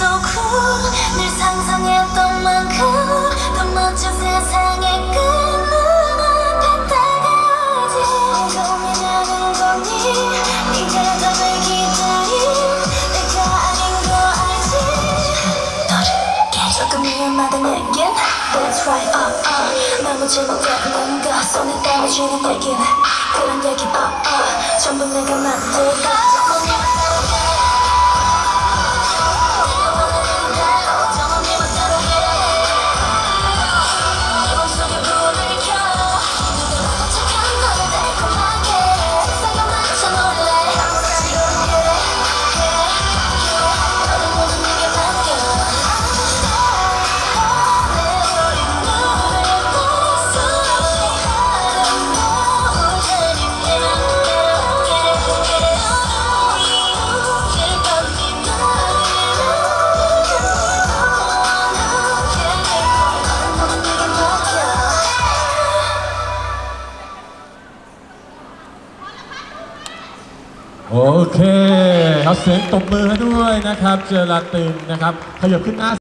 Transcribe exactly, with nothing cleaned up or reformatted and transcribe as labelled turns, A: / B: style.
A: so cool 늘 상상했던 만큼 더 멋진 세상에 끝은 앞에 다가오지 고민하는 거니 네 대답을 기다린 내가 아닌 거 알지 너를 조금 위험하다 내겐 That's right uh, uh. 너무 잘못된 뭔가 손에 땀을 쥐는 얘긴 그런 얘긴 uh, uh. 전부 내가 만들어
B: โอเคครับเสียงตบมือให้ด้วยนะครับเจอลาตินนะครับขยับขึ้นหน้า